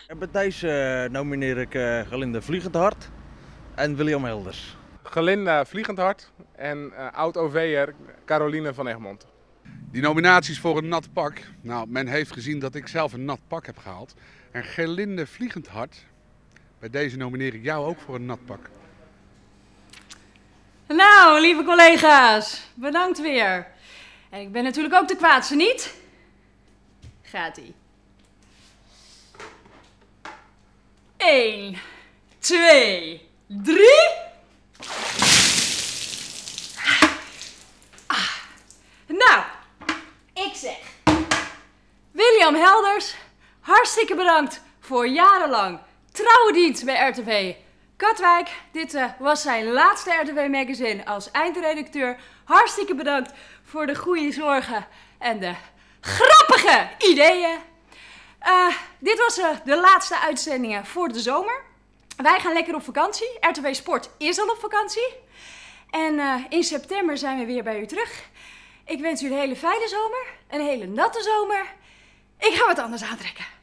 Bij deze nomineer ik Galinde Vliegend Hart en William Helders. Galinde Vliegend Hart en oud-OV'er Caroline van Egmond. Die nominaties voor een nat pak. Nou, men heeft gezien dat ik zelf een nat pak heb gehaald. En Galinde Vliegend Hart, bij deze nomineer ik jou ook voor een nat pak. Nou, lieve collega's, bedankt weer. En ik ben natuurlijk ook de kwaadste, niet? Gaat-ie. 1, 2, 3. Nou, ik zeg, William Helders, hartstikke bedankt voor jarenlang trouwe dienst bij RTV Katwijk. Dit was zijn laatste RTV Magazine als eindredacteur. Hartstikke bedankt voor de goede zorgen en de grappige ideeën. Dit was de laatste uitzendingen voor de zomer. Wij gaan lekker op vakantie. RTV Sport is al op vakantie. En in september zijn we weer bij u terug. Ik wens u een hele fijne zomer, een hele natte zomer. Ik ga wat anders aantrekken.